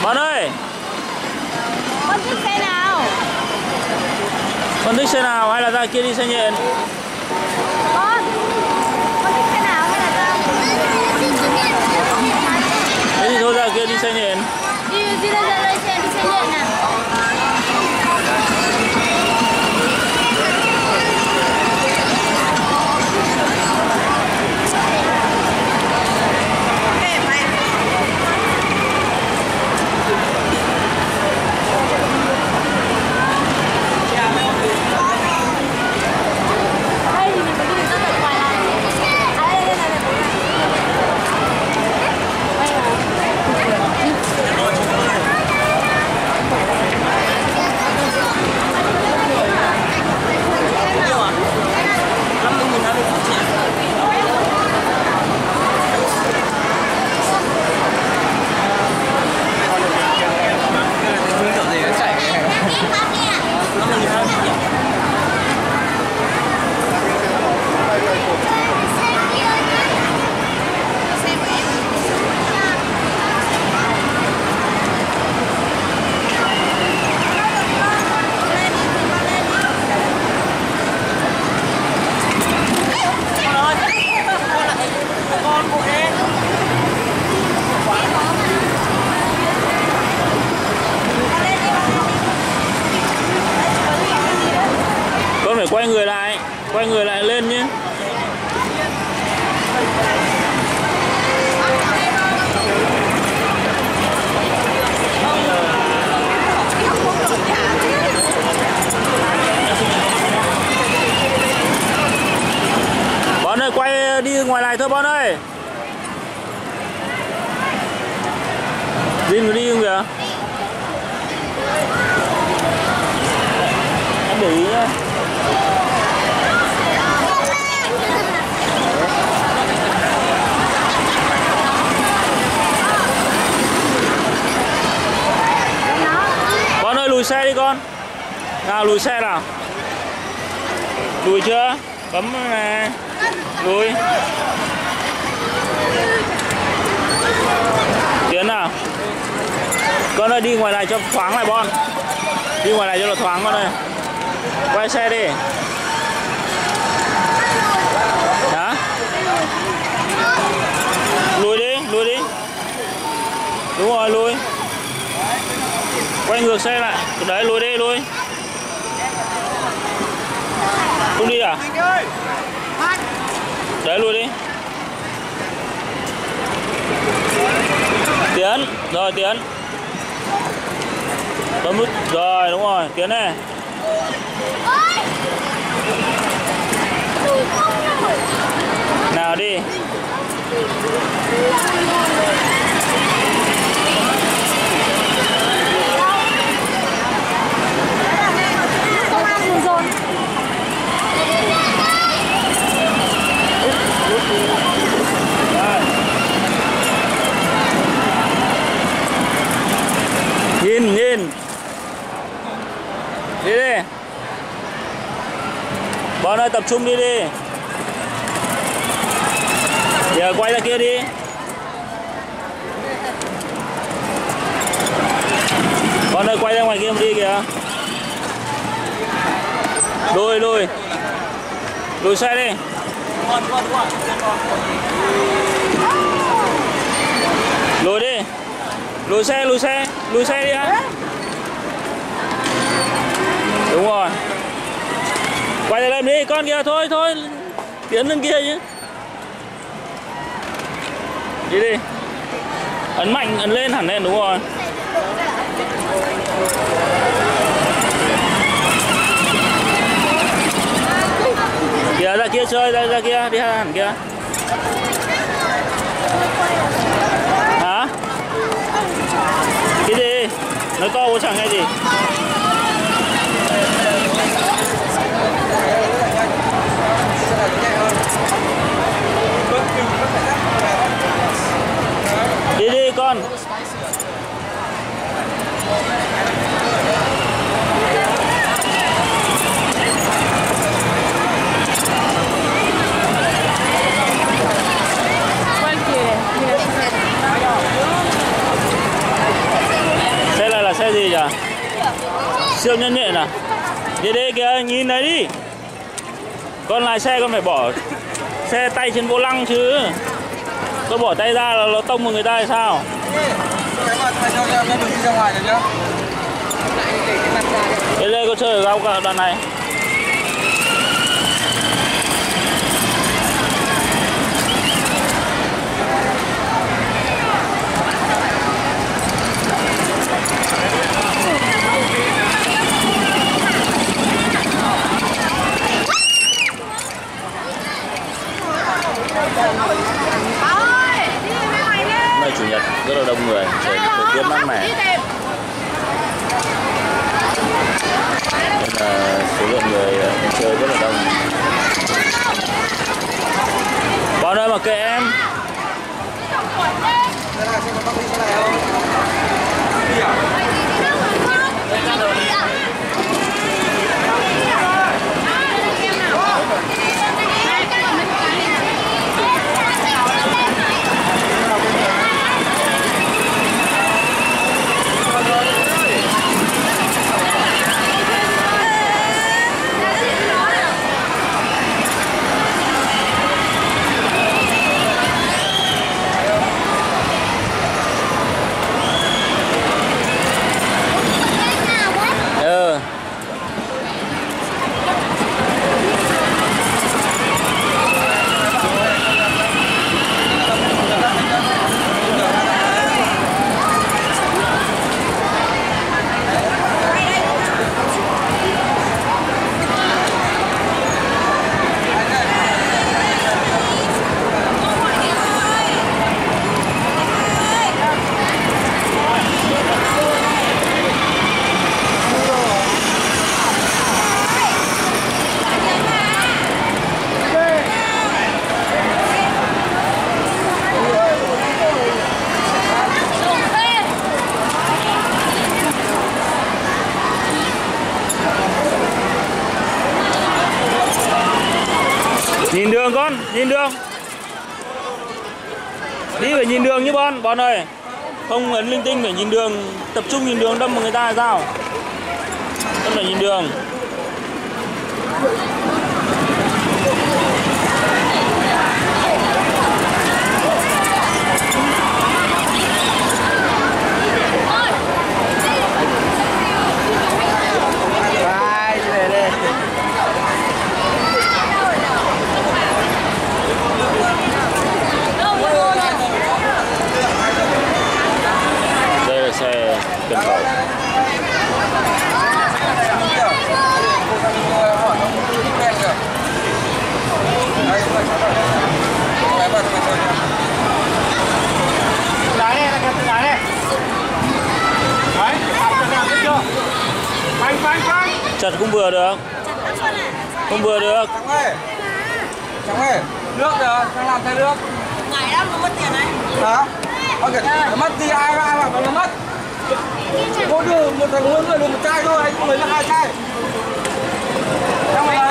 Con ơi, con thích xe nào? con thích xe nào hay là ra kia đi xe nhện? Con thích xe nào hay là ra? Thế thì thôi ra kia đi xe nhện. Đi ra đây xe đi xe nhện nào. Con phải quay người lại lên nhé. Bon ơi, quay đi ngoài này thôi Bon ơi. Jin có đi không kìa? Em để ý nhá. Con ơi lùi xe đi con. Nào lùi xe nào. Lùi chưa? Bấm này. Lùi. Tiến nào. Con ơi đi ngoài này cho thoáng này Bon. Đi ngoài này cho nó thoáng con ơi. Quay xe đi. Hả? Lùi đi, lùi đi. Đúng rồi, lùi. Quay ngược xe lại. Đấy, lùi đi, lùi. Không đi à? Đấy, lùi đi. Tiến, rồi Tiến. Bấm nút, rồi đúng rồi, Tiến này. Nào đi. Nhìn đi đi. Bon ơi tập trung đi đi. Giờ quay ra kia đi. Con ơi quay ra ngoài kia đi kìa. Lùi xe đi. Lùi đi. Lùi xe đi á. Đúng rồi. Quay lại lên đi con kìa, thôi Tiến lên kia chứ. Đi đi. Ấn mạnh, ấn lên hẳn lên, đúng rồi. Kìa ra kia chơi, ra kia, đi hẳn kia. Hả? Cái gì? Nói to có chẳng nghe gì. Đi đi con. siêu nhanh nhẹn à. Đi kìa, nhìn đấy đi. Con lái xe con phải bỏ xe tay trên vô lăng chứ. Tôi bỏ tay ra là nó tông vào người ta hay sao? Đây có chơi ở góc đoạn này. Hôm nay chủ nhật rất là đông người, trời tiết mát mẻ. Nên là số lượng người chơi rất là đông. Bọn ơi mà kệ em. Nhìn đường con, nhìn đường. Đi phải nhìn đường như bọn ơi. Không ấn linh tinh, phải nhìn đường, tập trung nhìn đường, đâm vào người ta là sao? Không phải nhìn đường. Xe cân cầu. Chặt cũng vừa được. Không vừa được. Cháu ơi, nước được, đang làm thay nước. Ngày đó nó mất tiền đấy. Hả? Nó mất gì ai bảo nó mất. Mỗi đứa một thằng mỗi người được một chai thôi, anh không lấy là 2 chai. Đang lấy.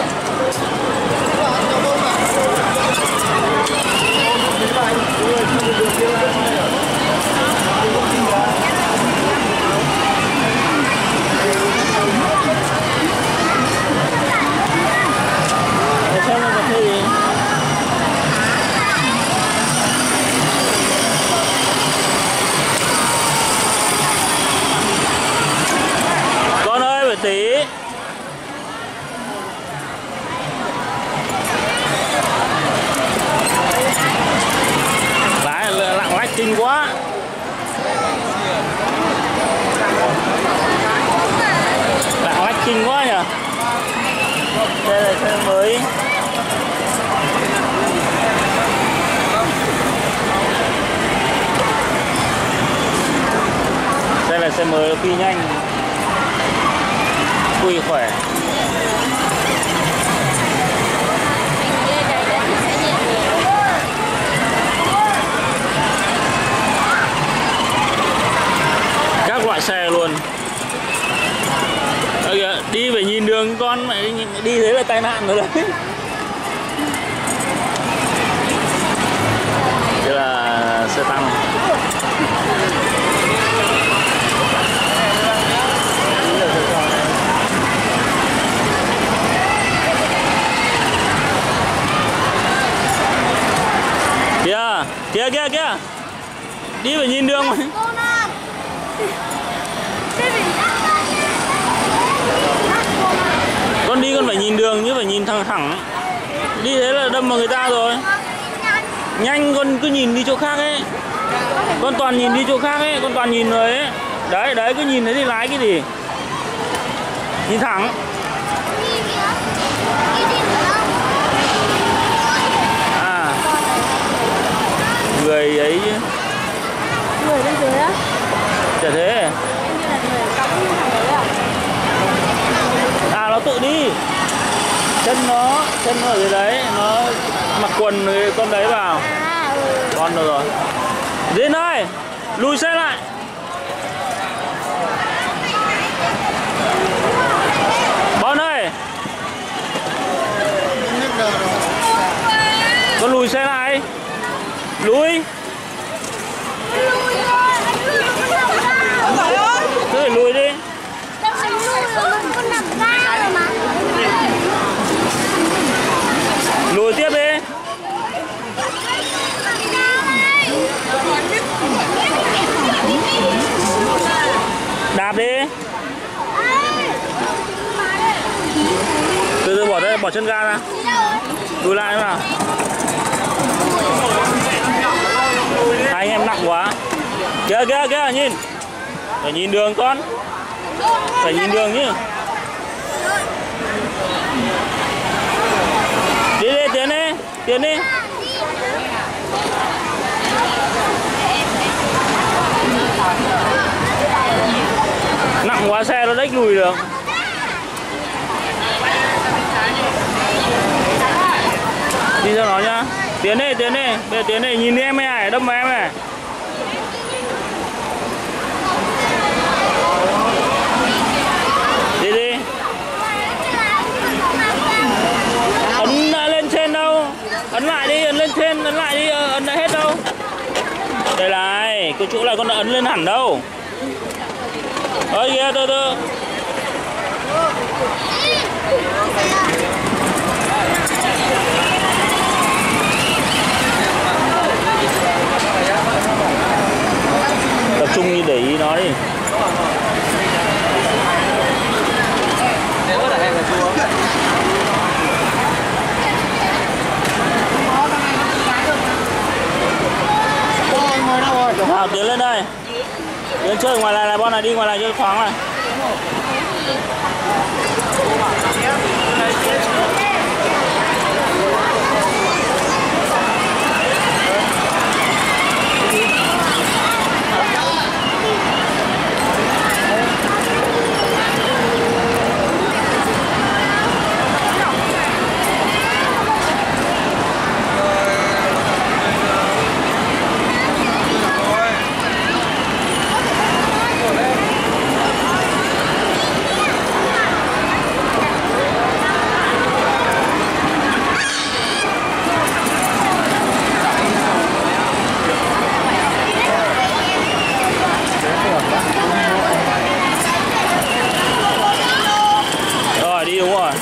Xem nó có thế gì? Con ơi, phải tí. Lái lạng lách kinh quá. Lạng lách kinh quá nhỉ. Đây là xe mới. Đây là xe mới phi nhanh, quy khỏe. Các loại xe luôn. Đi phải nhìn đường con, mày đi thế là tai nạn rồi đấy. Đây là xe tăng. Đi phải nhìn đường mà. Con đi con phải nhìn đường chứ phải nhìn thẳng thẳng. Đi thế là đâm vào người ta rồi. Nhanh con cứ nhìn đi chỗ khác ấy. Con toàn nhìn đi chỗ khác ấy, con toàn nhìn rồi ấy. Đấy, đấy cứ nhìn thấy thì lái cái gì. Nhìn thẳng. À. Người ấy chứ. Người bên dưới á? Chả thế. Em như là người cõng như thằng đấy à? À nó tự đi. Chân nó ở dưới đấy, nó mặc quần con đấy vào. À ừ. Con rồi. Dên ơi, lùi xe lại. Bon ơi. Con lùi xe lại. Lùi. Cứ phải lùi đi. Con nằm ra rồi mà. Lùi tiếp đi. Đạp đi. Từ từ bỏ chân ga ra. Lùi lại nào. Hai anh em nặng quá. Kìa kìa kìa nhìn. Phải nhìn đường con. Phải nhìn đường chứ. Đi đi, tiến đi. Tiến đi. Nặng quá xe nó đếch lùi được. Đi cho nó nhá. Tiến đi, tiến đi. Bây giờ tiến đi, nhìn đi em này, đâm vào em này. Đi đi. Ấn lên trên đâu. Ấn lại đi, ấn lên trên, ấn lại đi, ấn đã hết đâu. Đây này, cái chỗ này con đã ấn lên hẳn đâu. Ơi kìa, từ từ. Tập trung đi để ý nó đi. Nào tiến lên đây. Tiến chơi ngoài này bọn này, đi ngoài này cho thoáng này. Rồi đi đúng rồi.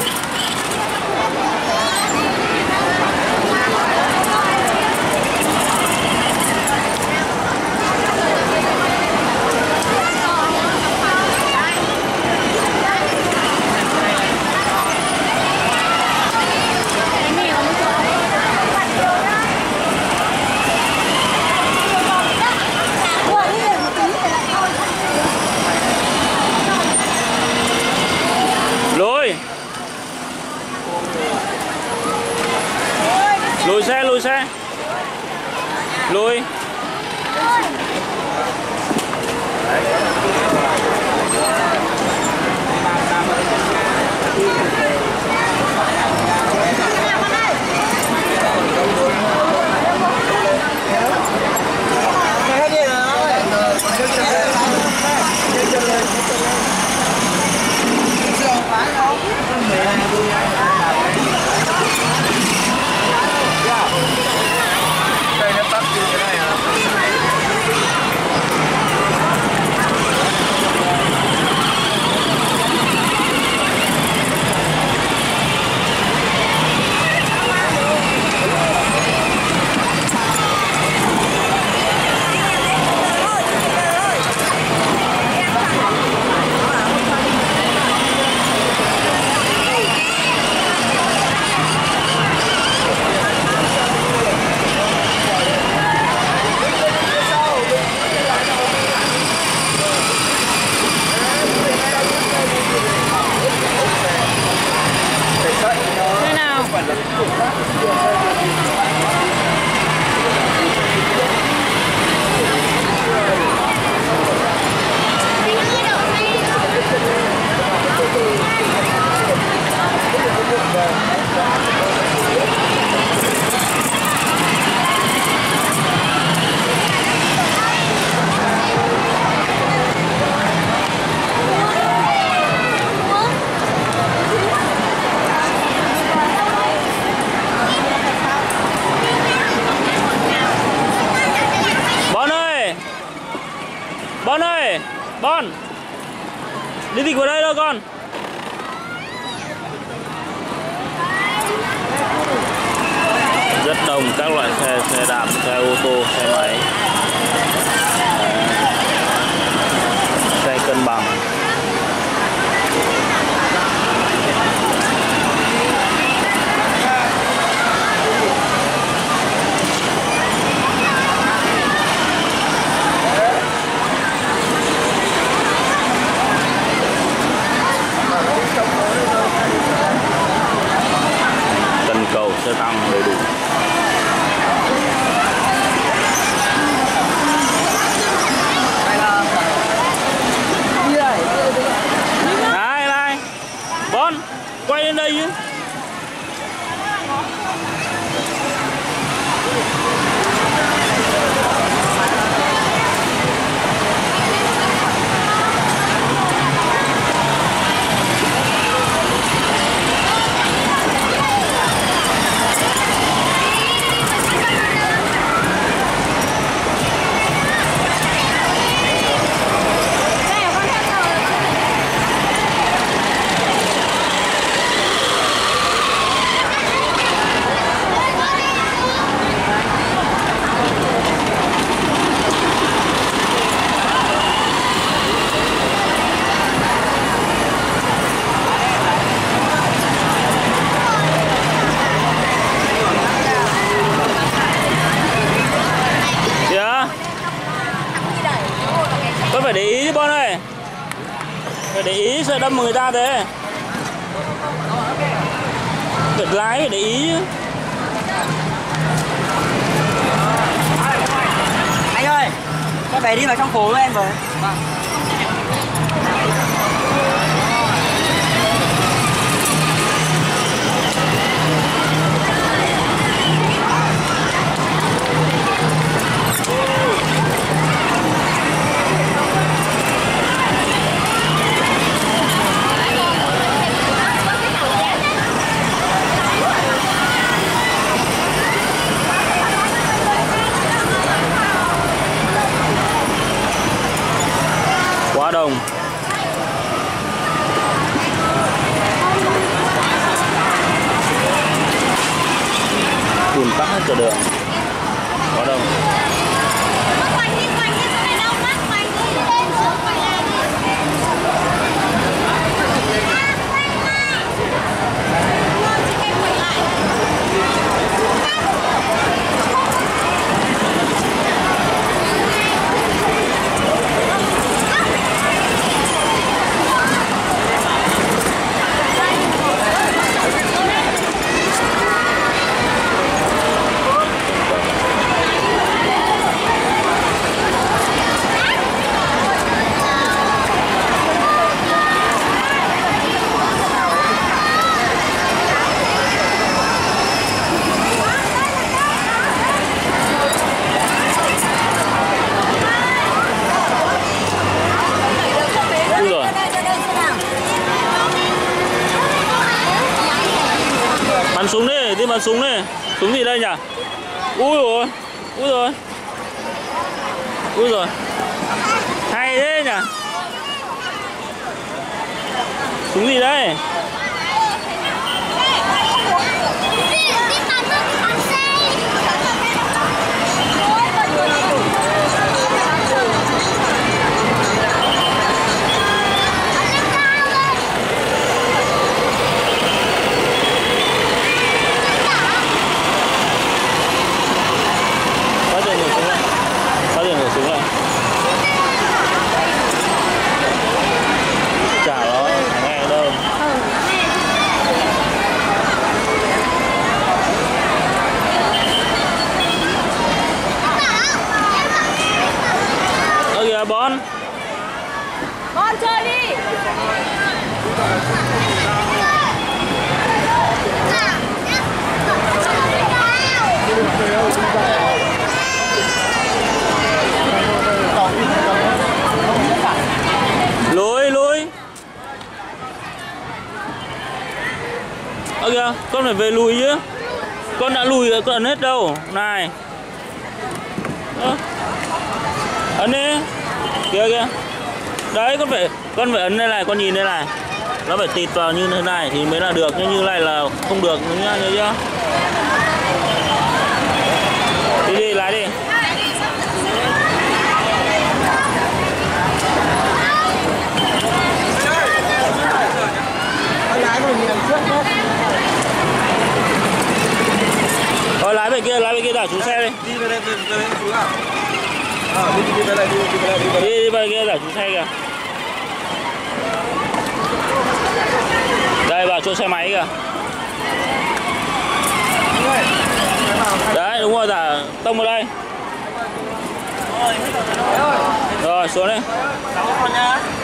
Lùi. Lùi xe, lùi xe. Lùi. Đây nó tắt như thế này à? Bon ơi, Bon. Đi dịch vào đây đâu con. Rất đông các loại xe đạp, xe ô tô, xe máy, xe cân bằng. Cần cầu, xe tăng đầy đủ. Này, Bon, quay lên đây chứ. Tôi phải để ý chứ Bon ơi. Phải để ý sợ đâm vào người ta thế. Phải lái phải để ý chứ. Anh ơi, con bé đi vào trong phố với em với. Quá đông. Ùn tắc hết cả đường. Quá đông. Bắn súng đi, đi bắn súng đi. Súng gì đây nhỉ? Ui rồi, ui rồi, ui rồi. Hay thế nhỉ? Súng gì đây? Bon. Bon chơi đi. Lùi lùi. Ơ kìa, con phải về lùi chứ. Con đã lùi rồi, con ấn hết đâu. Này. Ấn đi. Kia kia. Đấy con phải ấn đây này, con nhìn đây này. Nó phải tịt vào như thế này thì mới là được, nhưng như này là không được nhá, nhớ chưa? Đi đi, lái đi. Thôi lái về kia đảo xuống xe đi. Đi về đây chú ạ. Đi về đây, Đi về kia đảo xuống xe kìa. Đây vào chỗ xe máy kìa. Đấy đúng rồi, giả tông vào đây. Rồi xuống đi.